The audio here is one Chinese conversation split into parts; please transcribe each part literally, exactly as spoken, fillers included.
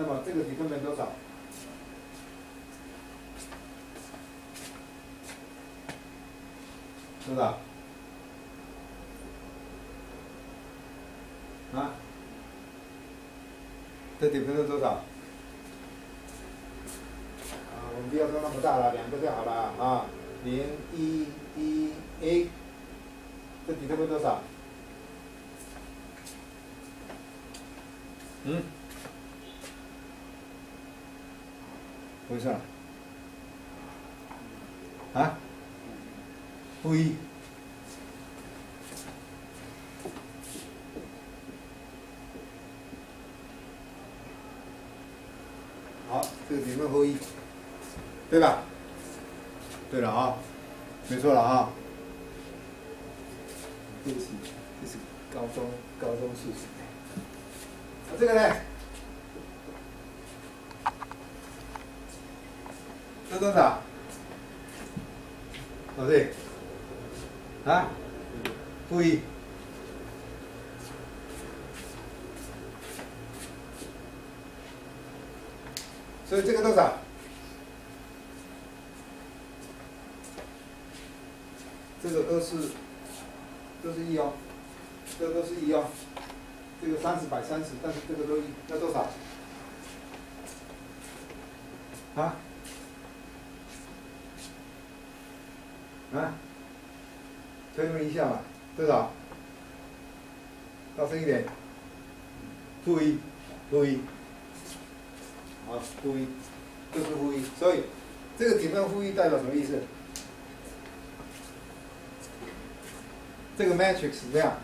那么这个底分门多少？多少？啊？这底分是多少？啊，我们不要说那么大了，两个就好了啊。零一一 a， 这底分是多少？嗯？为啥？啊？负一。好，这个底分负一，对吧？对了啊，没错了啊。 这是这是高中高中数学。 啊，这个呢？这多少？老弟，啊，负一。所以这个多少？这个都是都是一哦，这个都是一哦。这个三十百三十，但是这个都一，那多少？啊？啊？推论一下嘛，多少？大声一点。负一，负一。好，负一，这是负一，所以这个底分负一代表什么意思？这个 matrix 怎么样？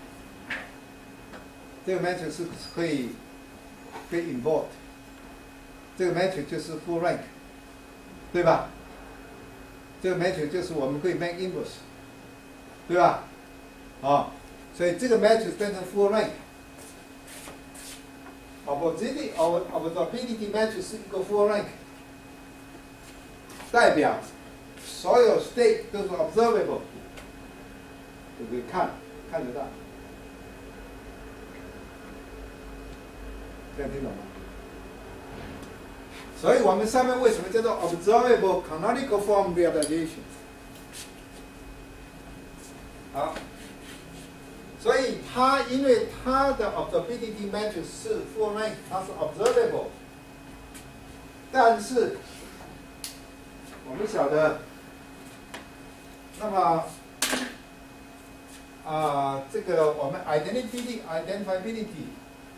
这个 matrix 是可以可以 import， 这个 matrix 就是 full rank， 对吧？这个 matrix 就是我们可以 make inverse， 对吧？啊，所以这个 matrix 变成 full rank。Opportunity or observability matrix 是一个 full rank， 代表所有 state 都是 observable， 就可以看看得到。这样听懂吗？所以我们上面为什么叫做 observable canonical form realization？ 好。所以它因为它的 observability matrix 是 full rank， 它是 observable， 但是我们晓得，那么啊、呃，这个我们 identity identifiability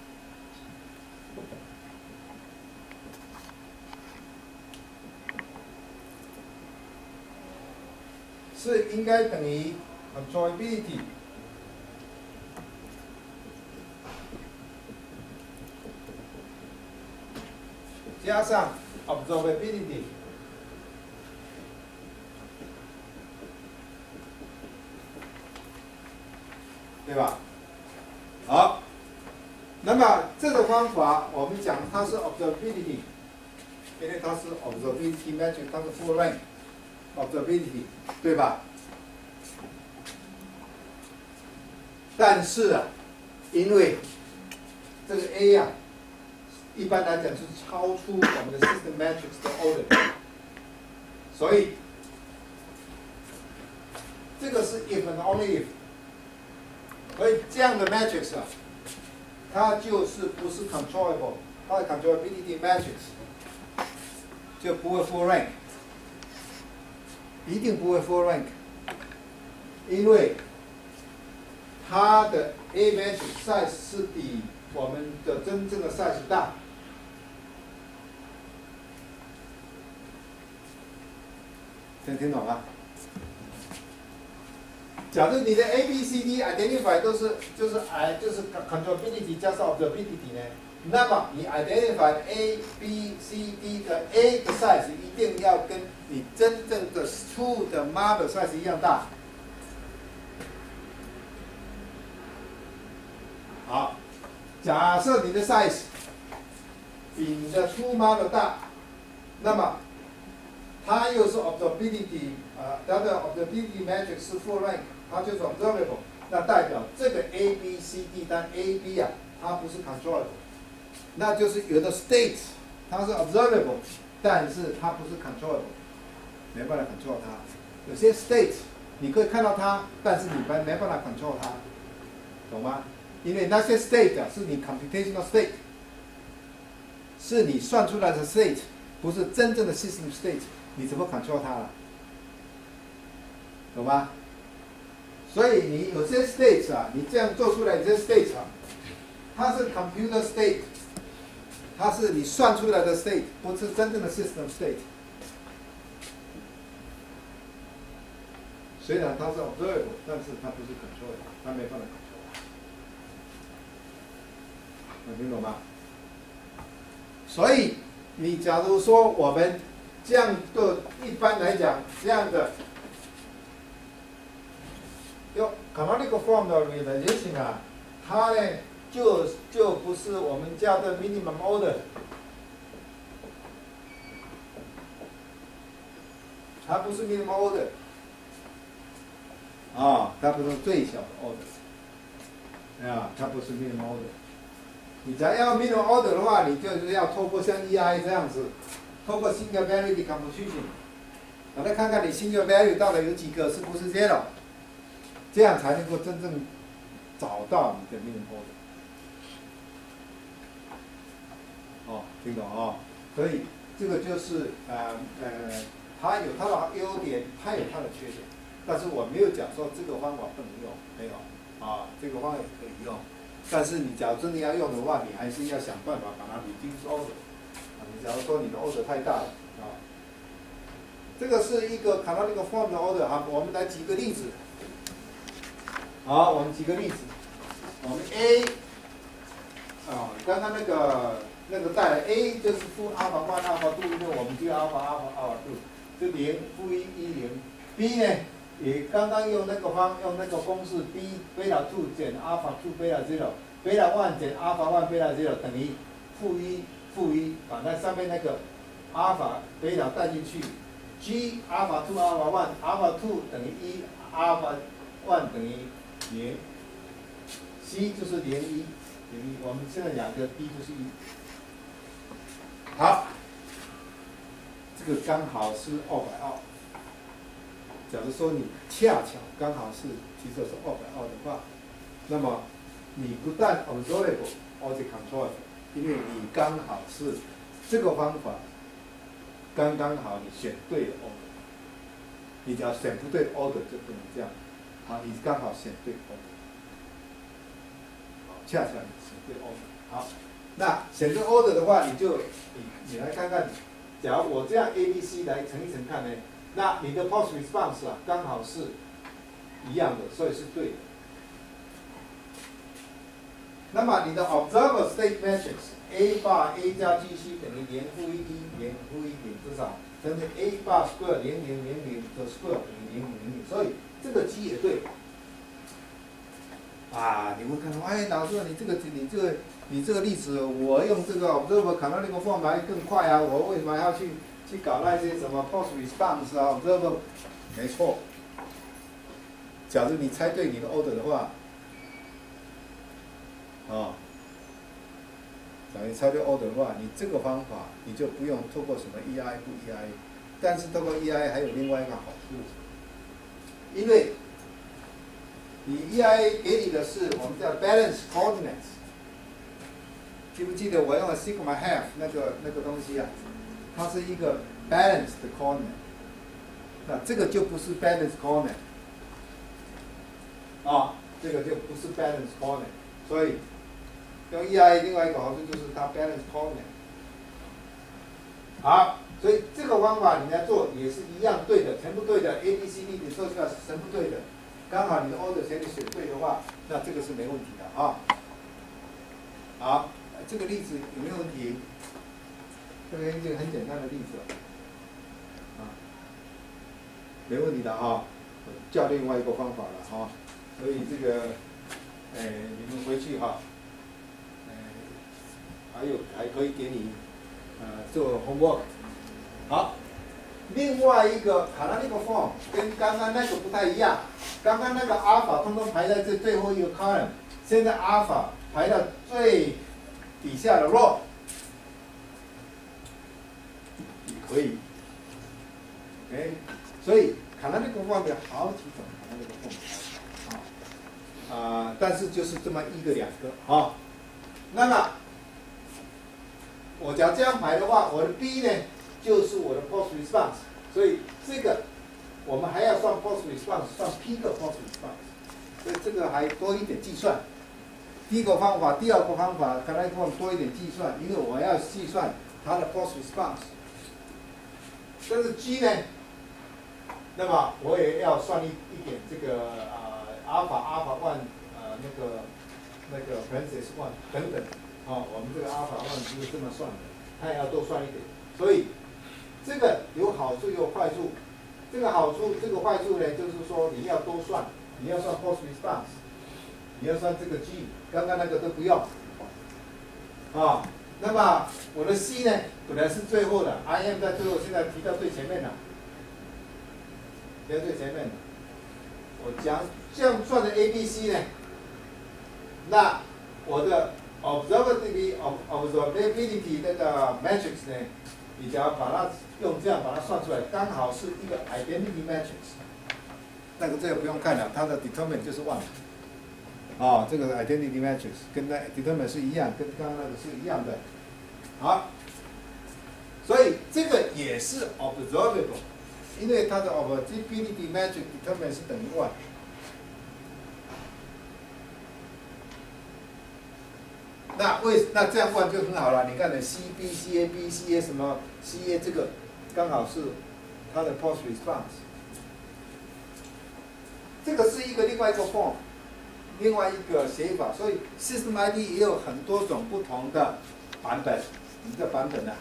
是应该等于 controllability。加上 observability， 对吧？好，那么这个方法我们讲它是 observability， 因为它是 observability matrix， 它是 full rank observability， 对吧？但是啊，因为这个 A 呀、啊。一般来讲是超出我们的 system matrix 的 order， 所以这个是 if and only if， 所以这样的 matrix 啊，它就是不是 controllable， 它的 controllability matrix 就不会 full rank， 一定不会 full rank， 因为它的 A matrix size 是比我们的真正的 size 大。能听懂吗？假如你的 A B C D identify 都是就是 I 就是 controllability 加上 observability 呢，那么你 identify A B C D 的 A 的 size 一定要跟你真正的 true 的 model size 一样大。好，假设你的 size 比你的 true model 大，那么它又是 observability， 呃，它的 observability matrix 是 full rank， 它就是 observable， 那代表这个 A B C D 但 A B 啊，它不是 controllable， 那就是有的 state 它是 observable， 但是它不是 controllable， 没办法 control 它。有些 state 你可以看到它，但是你没没办法 control 它，懂吗？因为那些 state 是你 computational state， 是你算出来的 state， 不是真正的 system state， 你怎么 control 它了？懂吗？所以你有些 states 啊，你这样做出来，这些 states 啊，它是 computer state， 它是你算出来的 state， 不是真正的 system state。虽然它是 observable， 但是它不是 control， 它没办法 control。能听懂吗？所以你假如说我们这样的，一般来讲这样的。用 canonical form 的 realization 啊，它呢就就不是我们叫的 minimum order， 它不是 minimum order， 啊，它不是最小的 order， 啊，它不是 minimum order。你只要要 minimum order 的话，你就是要透过像 E I 这样子，透过 single value decomposition， 把它看看你 single value 到底有几个，是不是 zero。这样才能够真正找到你的 minimum order。哦，听懂哦？所以这个就是呃呃，它有它的优点，它有它的缺点。但是我没有讲说这个方法不能用，没有啊，这个方法也可以用。但是你假如真的要用的话，你还是要想办法把它 reduce order。啊，你假如说你的 order 太大了啊，这个是一个 canonical form 的 order。好，我们来举个例子。好，我们举个例子，我们 A， 啊，刚刚那个那个带来 A 就是负 alpha one alpha two， 因为我们就 alpha alpha alpha two， 就零负一一零。B 呢，也刚刚用那个方用那个公式 B beta two 减 alpha two beta zero，beta one 减 alpha one beta zero 等于负一负一，把那上面那个 alpha beta 带进去 ，G alpha two alpha one alpha two 等于一 alpha one 等于零 ，C 就是零一，零一。我们现在两个 B 就是一。好，这个刚好是二百二。假如说你恰巧刚好是提出是二百二的话，那么你不但 observable， 而且 controllable， 因为你刚好是这个方法刚刚好你选对了 order， 你只要选不对 order 就不能这样。好，你刚好选对 order， 好，恰巧你选对 order。好，那选对 order 的话，你就你你来看看，假如我这样 A B C 来乘一乘看呢，那你的 post response 啊刚好是一样的，所以是对的。那么你的 observer state matrix A bar A 加 G C 等于零负一一零负一零多少？等于 A bar square 零零零零的 square 等于零零零零，所以这个 G 也对。啊，你会看到，哎，老师，你这个你这个你这个例子，我用这个 observer canonical form 来更快啊，我为什么要去去搞那些什么 post response 啊 observer？ 没错。假如你猜对你的 order 的话，啊，假如你猜对 order 的话，你这个方法你就不用透过什么 E I 不 E I， 但是透过 E I 还有另外一个好处，因为你 E I 给你的是我们叫 balance coordinates， 记不记得我用了 sigma half 那个那个东西啊？它是一个 balance 的 coordinate， 那这个就不是 balance coordinate， 啊，这个就不是 balance coordinate， 所以用 E I 另外一个好处就是它 balance coordinate。好，所以这个方法你来做也是一样对的，全部对的 ，A B C D 你做出来是全部对的。刚好你的 order 选你选对的话，那这个是没问题的啊。好，这个例子有没有问题？这个一个很简单的例子，啊，没问题的啊。教另外一个方法了啊，所以这个，哎，你们回去哈，哎，还有还可以给你，呃，做 homework。好。另外一个 canonical form 跟刚刚那个不太一样，刚刚那个 alpha 通通排在这最后一个 column， 现在 alpha 排到最底下的 row 也可以。OK， 所以 canonical form 有好几种 canonical form 啊，啊，但是就是这么一个两个啊。那么我假如这样排的话，我的 B 呢就是我的 post response， 所以这个我们还要算 post response， 算 P 个 post response， 所以这个还多一点计算。第一个方法，第二个方法 canonical form 多一点计算，因为我要计算它的 post response。但是 G 呢，那么我也要算一一点这个啊阿尔法阿尔法 one 呃那个那个 parenthesis one 等等。哦，我们这个阿尔法 one 就是这么算的，它也要多算一点，所以这个有好处有坏处。这个好处，这个坏处呢，就是说你要多算，你要算 post response， 你要算这个 G， 刚刚那个都不用。啊，那么我的 C 呢，本来是最后的 ，I M 在最后，现在提到最前面了，提到最前面了。我讲这样算的 A、B、C 呢，那我的 observability observability 那个 matrix 呢，你只要把它用这样把它算出来，刚好是一个 identity matrix。那个这个不用看了，它的 determinant 就是 one。哦，这个 identity matrix 跟那 determinant 是一样，跟刚刚那个是一样的。好，所以这个也是 observable， 因为它的 observability matrix determinant 是等于 one。那为那这样换就很好了，你看的 C B C A B C A 什么 C A 这个刚好是它的 post response， 这个是一个另外一个 form， 另外一个写法，所以 System I D 也有很多种不同的版本，一个版本呢、啊，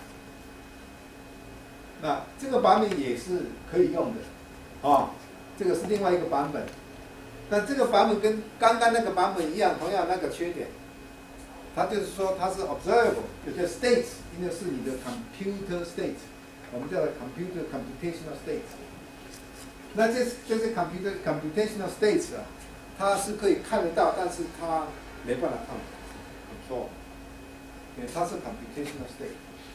那这个版本也是可以用的，哦，这个是另外一个版本，但这个版本跟刚刚那个版本一样，同样那个缺点。它就是说它是 observable， 有些 state 应该是你的 computer state， 我们叫做 computer computational state。那这这些 computer computational states 啊，它是可以看得到，但是它没办法看 control， 因为它是 computational state。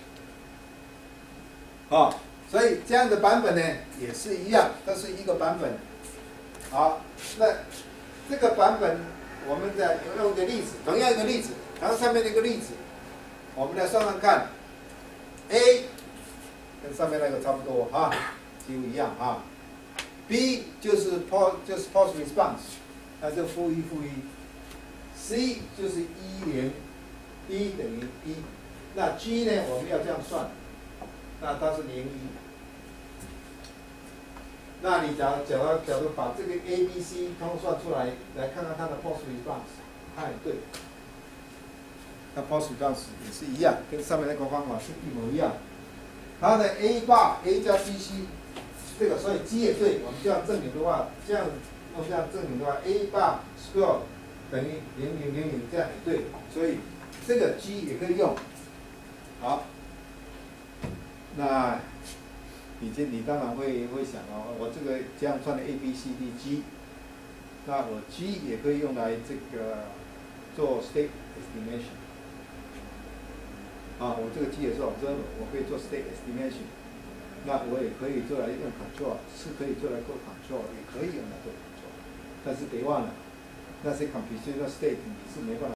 哦，所以这样的版本呢也是一样，这是一个版本。好，那这个版本我们再用一个例子，同样一个例子。然后上面的一个例子，我们来算算看 ，A 跟上面那个差不多哈，几乎一样哈。B 就是 post 就是 post response， 那就负一负一。C 就是一零 ，D 等于一。那 G 呢，我们要这样算，那它是零一。那你假如假如假如把这个 A、B、C 通算出来，来看看它的 post response， 哎，对。那 post response 也是一样，跟上面那个方法是一模一样。它的 A bar A 加 B C 这个，所以 G 也对。我们这样证明的话，这样用这样证明的话 ，A bar square 等于零零零零，这样也对。所以这个 G 也可以用。好，那你这你当然会会想哦，我这个这样算的 A B C D G， 那我 G 也可以用来这个做 state estimation。啊，我这个 G 也是 observer， 我可以做 state estimation， 那我也可以做来用 control， 是可以做来做 control， 也可以用来做 control， 但是别忘了，那些 computational state 你是没办法。